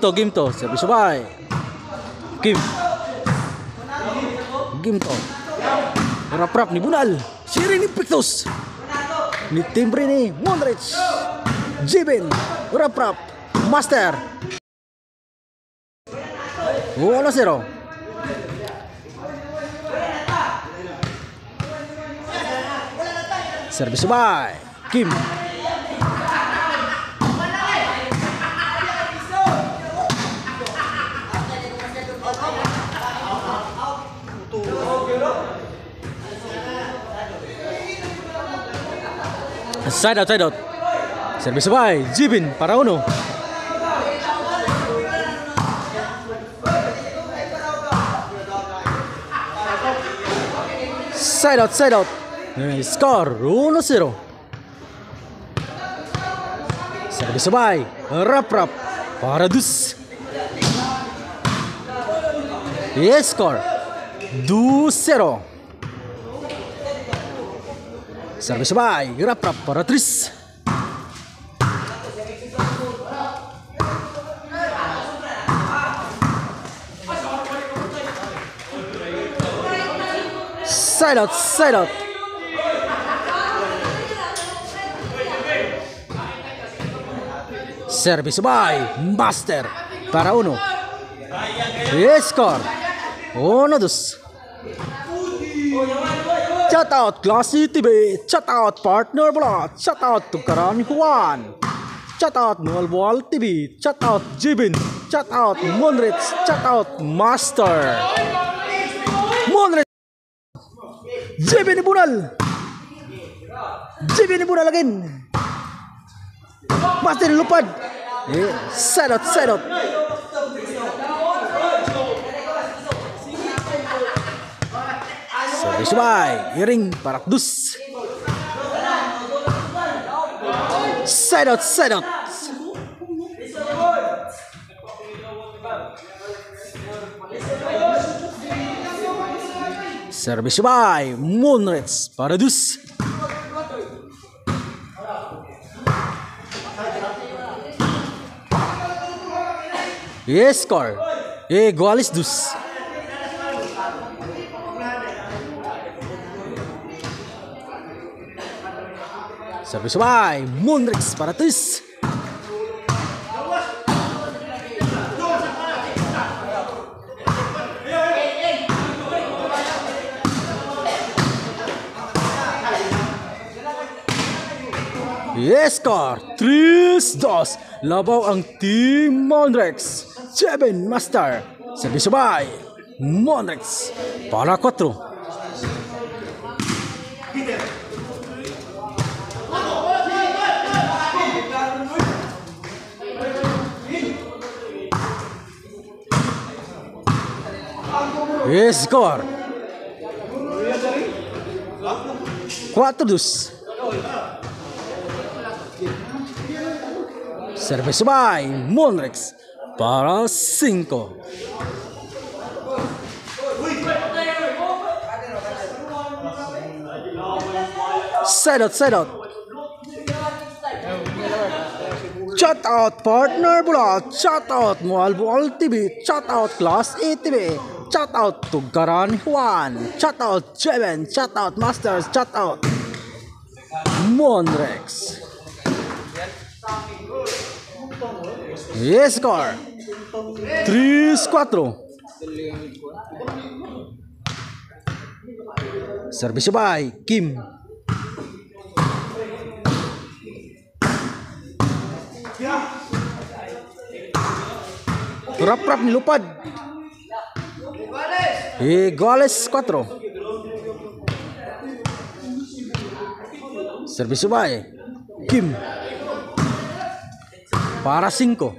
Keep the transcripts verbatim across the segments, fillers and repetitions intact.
to, game to. Service sabay. Kim. Game to. Rap-rap ni Bunal. Siri ni Pictus. Ni timbre ni Monrich. Jibin. Rap-rap. Master. one zero. Service by Kim. Side out, side out. Service by Jibin para uno. Side out, side out. Score one zero. Service by Rap-Rap para Dus. Yes, score two zero. Service by Rap-Rap para Tris. Side out, side out. Service by Master para uno. Yes, score uno dos. Shout out Classy T V. Shout out Partner Blood. Shout out Tukaran Juan. Shout out Nualwal T V. Shout out Jibin. Shout out Monrich. Shout out Master. Monrich. Jibin ni Bunal. Jibin ni Bunal again. Master lupad. Eh, side out, side out. Service by Iring para Dus. Side out, side out. Service by Monrich para Dus. Yes, score. Eh, Gualis Dus. Service by Monrich para Dus. Yes, score three dos. Labaw ang Team Monrich. Jibin Master. Service by Monrich para four. Yes, score four dos. Service by Monrich para five. Side out, side out. Shout out Partner Blood. Shout out Nualwal T V. Shout out Class A T V. Shout out Tukaran Juan. Shout out Jibin. Shout out Masters. Shout out Monrich. Yes, score three four. Service by Kim. Rap-rap nilupad. Iguales four. Service by Kim para five.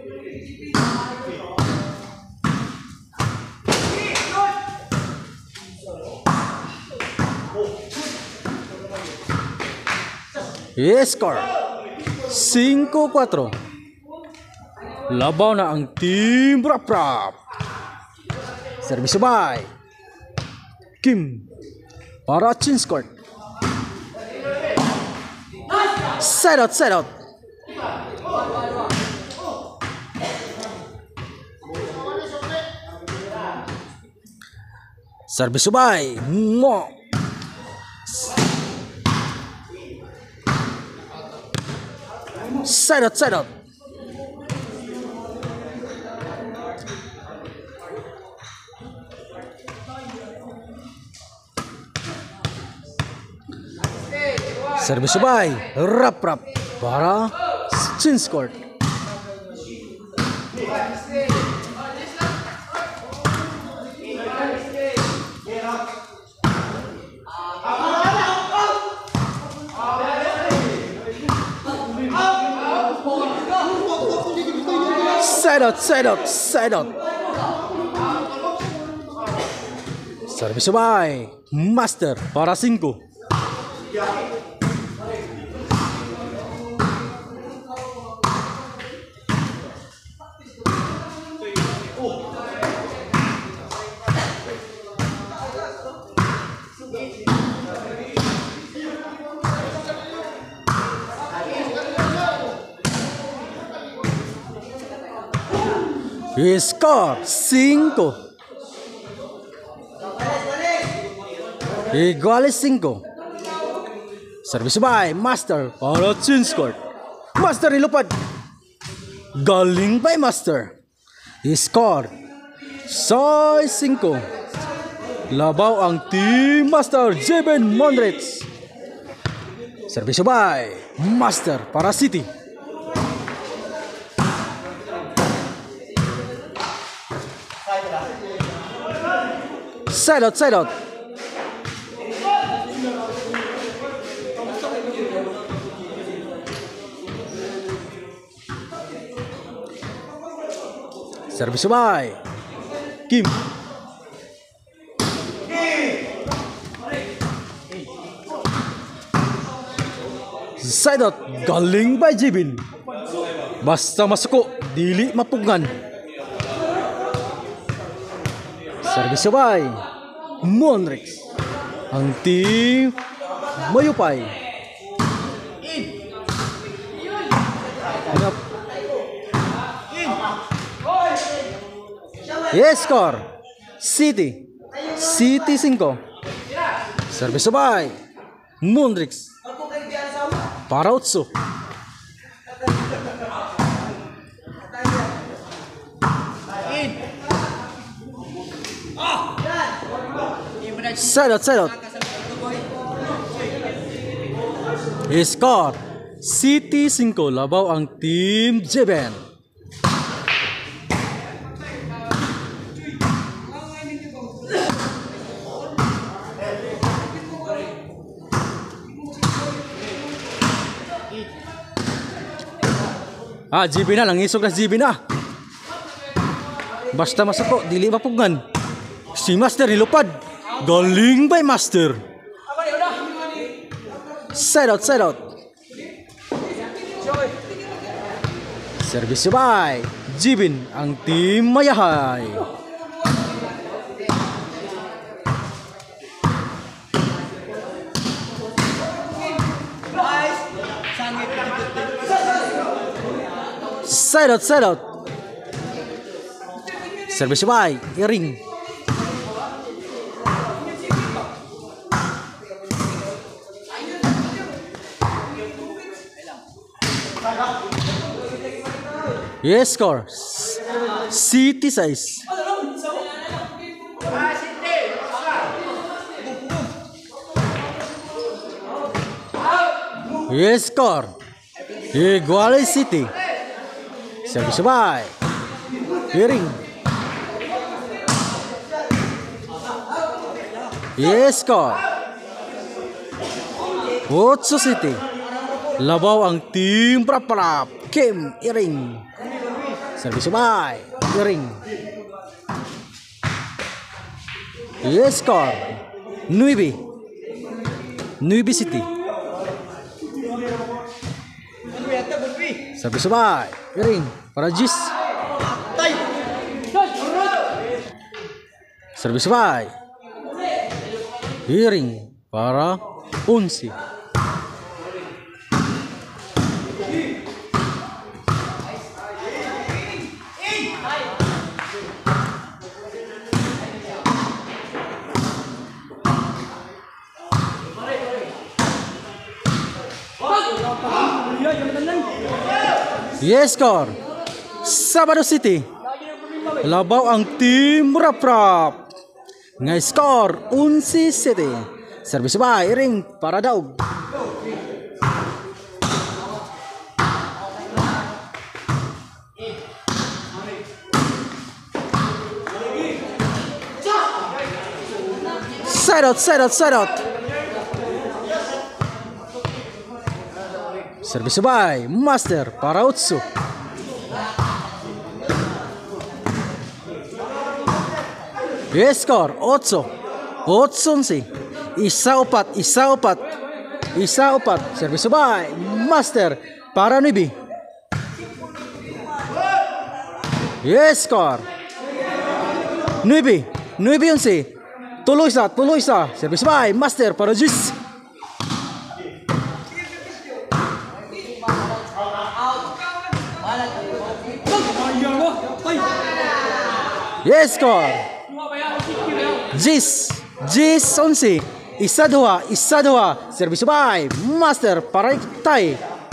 Yes, score five four. Labaw na ang Team Rap-Rap. Service by Kim para change court. Side out, side out. Service subay mo. Side out, side out. Service subay, rap rap para change court. Side out, side out, side out. Service subay, master para cinco. Score cinco. Igual cinco. Service by Master para change court. Master nilupad. Galing by Master. Score cinco. Labaw ang Team Master Jeben Monrets. Service by Master para City. Side out, side out. Service by Kim. Side out, galing by Jibin. Basta masuko, dili mapugngan. Service by Monrex. Ang team Mayupay. Hanap. Yes, score. City. City cinco. Service by Monrex. Para Utso. Side out, side out. Score City cinco. Labaw ang Team Jeben. Ah, G B na lang isog na G B na. Basta masako, dili mapugngan. Si Master nilupad. Galing by Master. Side out, side out. Service by Jibin ang Team Mayahay. Side out, side out. Service by Iring. Yes, score City size. Yes, score Igual City. Service by Iring. Yes, score Utso City. Labaw ang Team Prap-Prap Kim Iring. Service by Iring. Yes, score Nuibi. Nuibi City. Service by Iring para Jis. Service by Iring para Unsi. Yes, score. Sabado City. Labaw ang Team Raprap. Nga score, Unsi City. Service by ring para daog. Side out, side out, side out. Service by Master para Utsu. Yes, score, Otso. Otson si. Isa upat, isa upat. Isa upat. Service by Master para Nibi. Yes, score. Nibi. Nibi yun si. Tuloy sa, tuloy sa. Service by Master para Jis. Yes, score. Jis. Jis onsi. Isa dua, isa dua. Service by Master para Tay.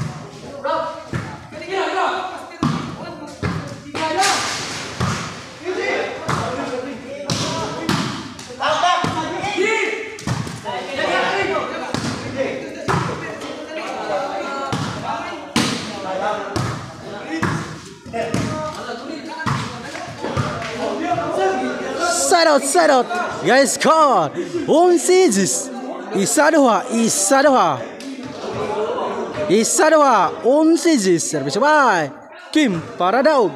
Side out, side out. Guys, score. Onsi Jis. Isa dua, isa dua. Isa dua. Onsi Jis. Service by Kim para Daug.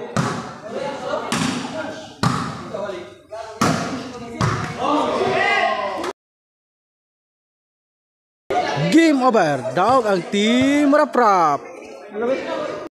Game over. Daug ang Team Raprap.